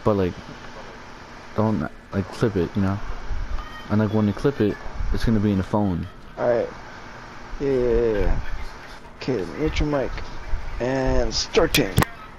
but like, don't like clip it, you know. And like when you clip it, it's gonna be in the phone. All right. Yeah. Okay, mute your mic and starting.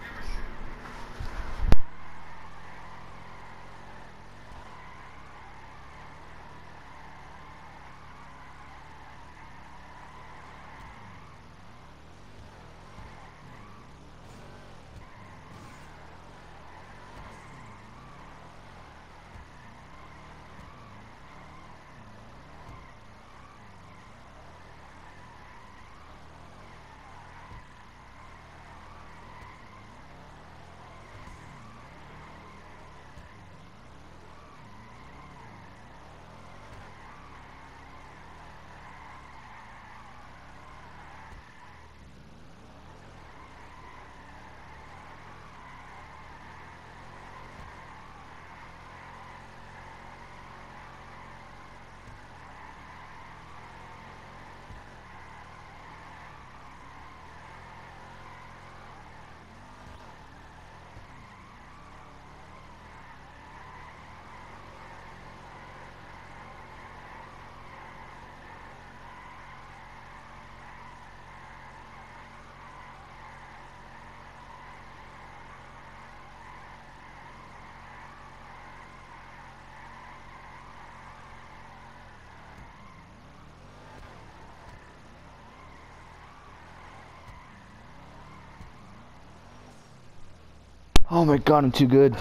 Oh my god, I'm too good.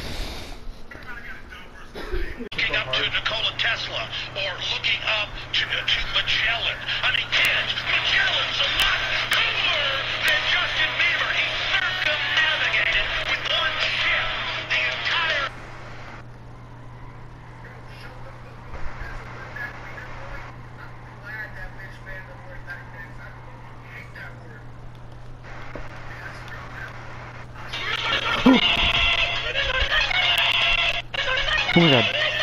Looking up to Nikola Tesla or looking up to Magellan. I mean, kids, Magellan's a lot cooler than Justin Bieber. He circumnavigated with one ship the entire... I'm glad that bitch made the word that next. I hate that word. Oh my god.